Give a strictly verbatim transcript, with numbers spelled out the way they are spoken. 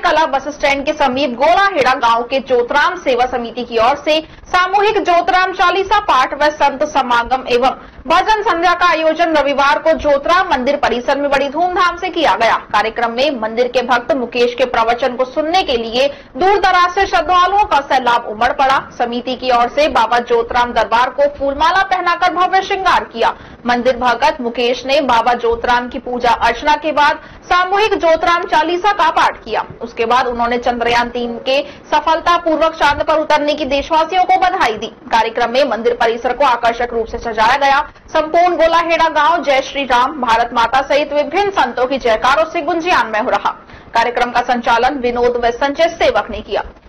कला bus stand के समीप गोलाहेड़ा गांव के ज्योतराम सेवा समिति की ओर से सामूहिक ज्योतराम चालीसा पाठ व संत समागम एवं भजन संध्या का आयोजन रविवार को ज्योतराम मंदिर परिसर में बड़ी धूमधाम से किया गया। कार्यक्रम में मंदिर के भक्त मुकेश के प्रवचन को सुनने के लिए दूर दराज से श्रद्धालुओं का सैलाब उमड़ पड़ा। समिति की ओर से बाबा ज्योतराम दरबार को फूलमाला पहनाकर भव्य श्रृंगार किया। मंदिर भगत मुकेश ने बाबा ज्योतराम की पूजा अर्चना के बाद सामूहिक ज्योतराम चालीसा का पाठ किया। उसके बाद उन्होंने चंद्रयान तीन के सफलता पूर्वक चांद पर उतरने की देशवासियों को बधाई दी। कार्यक्रम में मंदिर परिसर को आकर्षक रूप से सजाया गया। संपूर्ण गोलाहेड़ा गांव जय श्री राम, भारत माता सहित विभिन्न संतों की जयकारों से गुंजियानमय हो रहा। कार्यक्रम का संचालन विनोद व संजय सेवक ने किया।